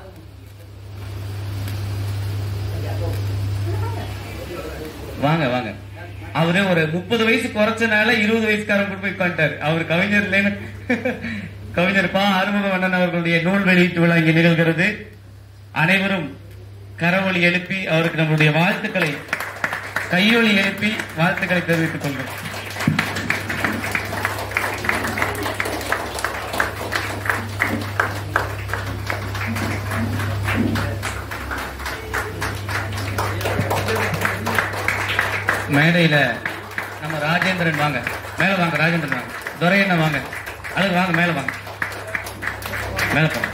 வாங்க வாங்க அவரு ஒரு முப்பது வயசு குறைச்சனால இருபது வயசுக்காரன் கொண்டு போய் உட்காந்துட்டாரு. அவர் கவிஞர் இல்லைன்னு கவிஞர் பா ஆறுமுகம் அண்ணன் அவர்களுடைய நூல் வெளியீட்டு விழா இங்கே நிகழ்கிறது. அனைவரும் கரவொலி எழுப்பி அவருக்கு நம்மளுடைய வாழ்த்துக்களை கையொலி எழுப்பி வாழ்த்துக்களை தெரிவித்துக் கொள்கிறோம். மேடையில நம்ம ராஜேந்திரன் வாங்க, மேல வாங்க. ராஜேந்திரன் வாங்க, துரையண்ண வாங்க, அழகு வாங்க, மேல வாங்க, மேல போங்க.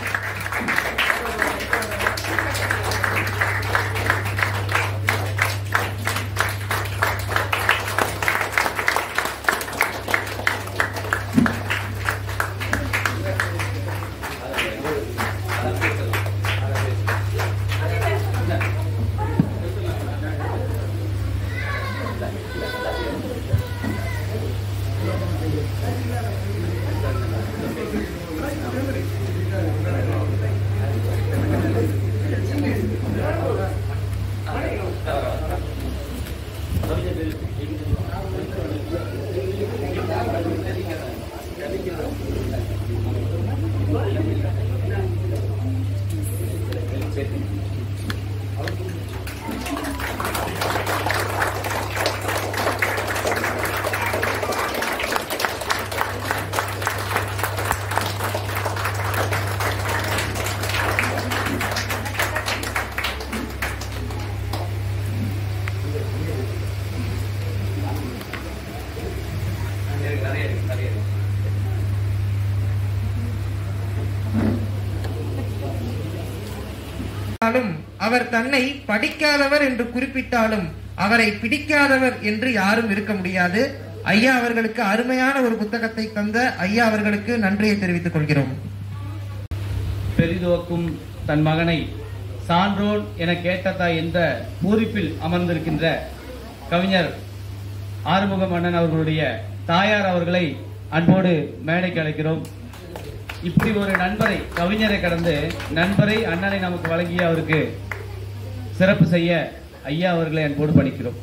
அவர் தன்னை படிக்காதவர் என்று குறிப்பிட்டாலும் அவரை பிடிக்காதவர் என்று யாரும் இருக்க முடியாது. ஐயா அவர்களுக்கு அருமையான ஒரு புத்தகத்தை தந்த ஐயா அவர்களுக்கு நன்றியை தெரிவித்துக் கொள்கிறோம். பெரிதுவக்கும் தன் மகனை சான்றோன் என கேட்டதா என்ற பூரிப்பில் அமர்ந்திருக்கின்ற கவிஞர் ஆறுமுகம் அண்ணன் அவர்களுடைய தாயார் அவர்களை அன்போடு மேடைக்கு அழைக்கிறோம். இப்படி ஒரு நண்பரை, கவிஞரை கடந்து நண்பரை, அண்ணனை நமக்கு வழங்கிய அவருக்கு சிறப்பு செய்ய ஐயா அவர்களை அன்போடு பணிக்கிறோம்.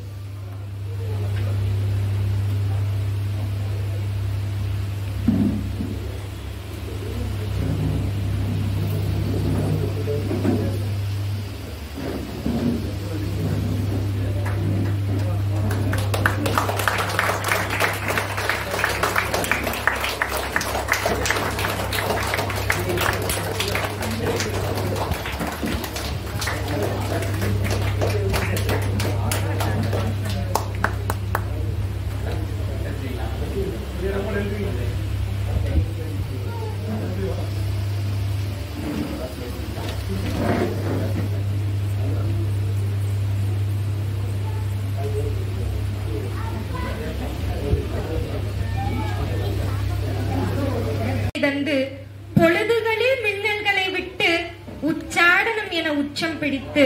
படம் பிடித்து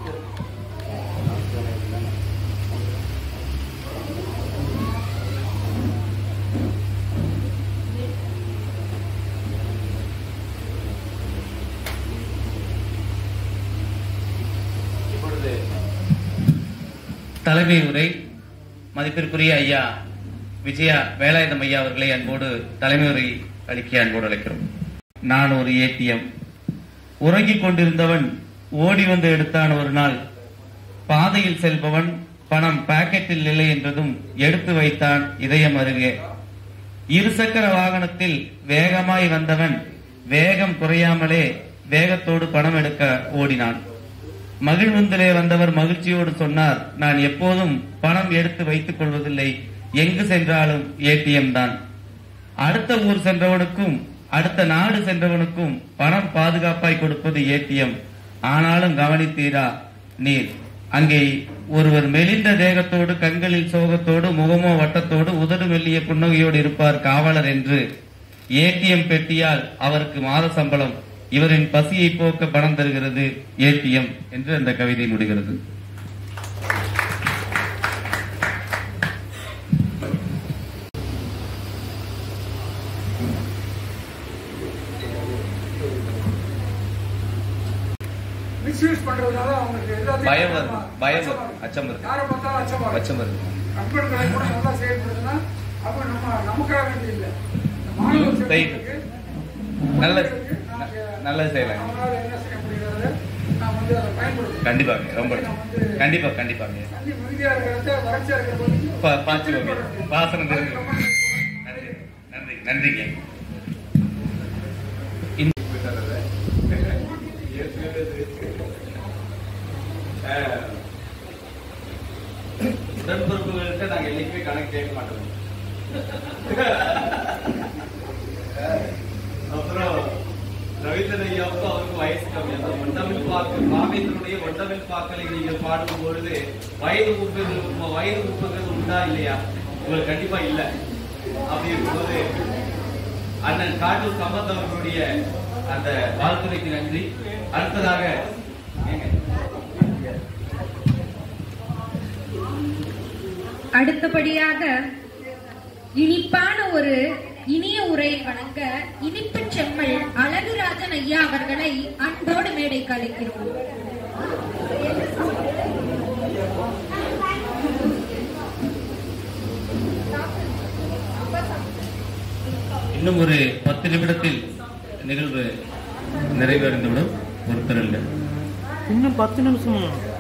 தலைமை உரை மதிப்பிற்குரிய ஐயா விஜயா வேலாயுதம் ஐயா அவர்களை அன்போடு தலைமை உரை அளிக்க அன்போடு அழைக்கிறோம். நான் ஒரு ஏடிஎம். உறங்கிக் கொண்டிருந்தவன் ஓடி வந்து எடுத்தான் ஒரு நாள். பாதையில் செல்பவன் பணம் பாக்கெட்டில் இல்லை என்றதும் எடுத்து வைத்தான் இதயம் அருகே. இருசக்கர வாகனத்தில் வேகமாய் வந்தவன் வேகம் குறையாமலே வேகத்தோடு பணம் எடுக்க ஓடினான். மகிழ்வுந்திலே வந்தவர் மகிழ்ச்சியோடு சொன்னார், நான் எப்போதும் பணம் எடுத்து வைத்துக் கொள்வதில்லை, எங்கு சென்றாலும் ஏடிஎம் தான். அடுத்த ஊர் சென்றவனுக்கும் அடுத்த நாடு சென்றவனுக்கும் பணம் பாதுகாப்பாய் கொடுப்பது ஏடிஎம். ஆனாலும் கவனித்தீரா நீர், அங்கே ஒருவர் மெலிந்த தேகத்தோடு கண்களில் சோகத்தோடு முகமோ வட்டத்தோடு உதடு மெல்லிய புன்னகையோடு இருப்பார் காவலர் என்று. ஏடிஎம் பெட்டியால் அவருக்கு மாத சம்பளம், இவரின் பசியை போக்க பணம் தருகிறது ஏடிஎம் என்று அந்த கவிதை முடிகிறது. மிஸ்யூஸ் பண்றதுனால அவங்களுக்கு எல்லாத்தையும் பயம் வருது, பயம் வருது, அச்சம் வருது, யாரை பார்த்தாலும் அச்சமா இருக்கு. அச்சம் வருது. நண்பர்களை கூட நல்லா செயல்படுதுன்னா அப்ப நம்ம நமக்காக வேண்டிய இல்லை, மாணவர் செல்வங்களுக்கு நல்ல நமக்கு நல்ல செய்யலாம். நம்மளால என்ன செய்ய முடியாது நாம் வந்து அதை பயன்படுத்தணும். கண்டிப்பாங்க, ரொம்ப கண்டிப்பா கண்டிப்பாங்க. தண்ணி மிகுதியா இருக்கிறத வறட்சியா இருக்கிற பா- பாத்துக்கோங்க, பாசனம் தெரிஞ்சு. நன்றி நன்றி நன்றிங்க. உடன்பிறப்புகள்கிட்ட நாங்க என்னைக்குமே கணக்கு கேட்க மாட்டோம். அப்புறம் ரவீந்திரன் ஐயாவுக்கும் அவருக்கு வயசு கம்மி. அந்த ஒண்டமில் பாக்கு மாவேந்தனுடைய ஒண்டமில் பாக்களை நீங்கள் பாடும் பொழுது வயது முப்பது வயது முப்பது உண்டா இல்லையா? உங்களுக்கு கண்டிப்பா இல்ல. அப்படி இருக்கும்போது அண்ணன் காட்டூர் சம்பத் அவர்களுடைய அந்த வாழ்த்துறைக்கு நன்றி. அடுத்ததாக அடுத்தபடியாக இனிப்பான ஒரு இனிய உரையை வழங்க இனிப்பு செம்மல் அழகுராஜன் ஐயா அவர்களை அன்போடு மேடைக்கு அழைக்கிறோம். இன்னும் ஒரு பத்து நிமிடத்தில் நிகழ்வு நிறைவேறிந்துவிடும். ஒருத்தர் இல்லை, இன்னும் பத்து நிமிஷம்.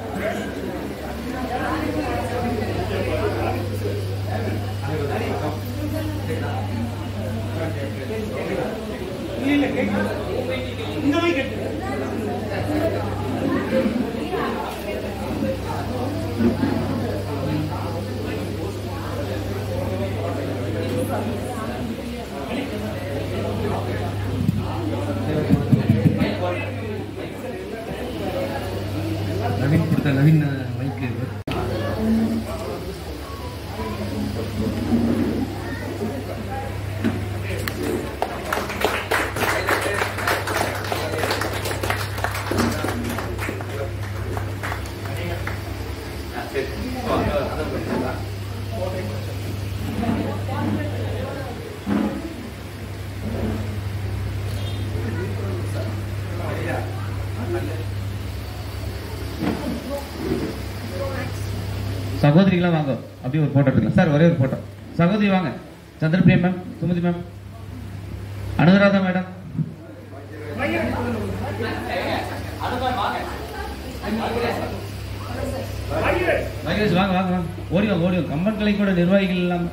நவீன் கொடுத்த நவீன் மைக்கு சகோதரிகளாம் வாங்க, அப்படியே ஒரு போட்டோ எடுக்கலாம் சார். ஒரே ஒரு போட்டோ. சகோதரி வாங்க, Chandrapriya ma'am, Sumathi ma'am, Anuradha madam. Mahesh வாங்க வாங்க வாங்க, ஓடி வாங்க ஓடி வாங்க. கம்பன் கலை கூட நிர்வாகிகள் இல்லாம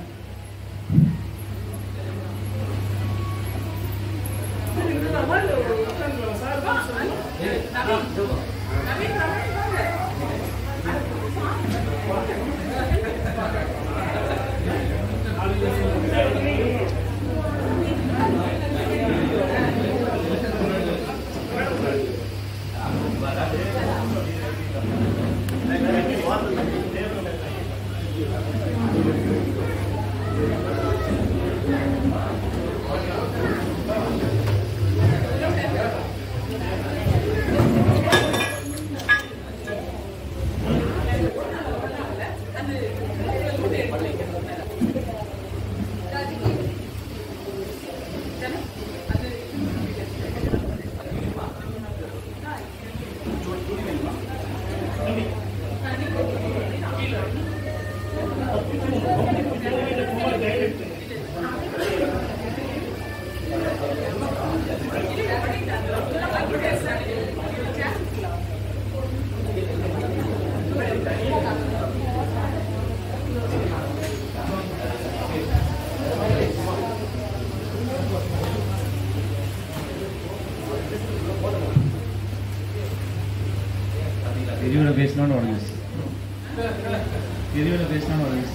பெரியவரை பேசினோன்னு உடஞ்சிச்சு பெரியவரை பேசினோன்னு உடஞ்சிச்சு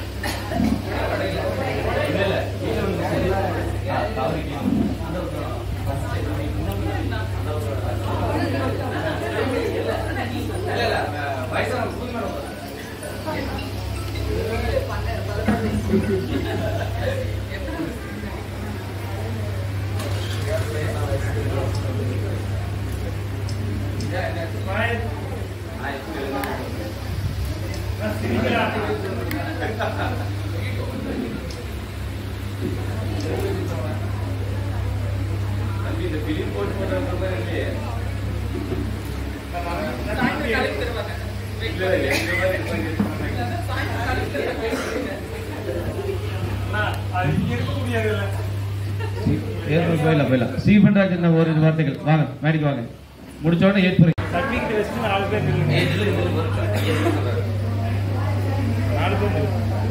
இந்த பிலிம் போட்டு போட்டு இல்லையே போயிடலாம் போயிடலாம் ஸ்ரீபன்ராஜ் என்ன ஒரு வார்த்தைகள் வாங்க மேடிக்கு வாங்க முடிச்ச உடனே ஏற்புரை நாலு பேர்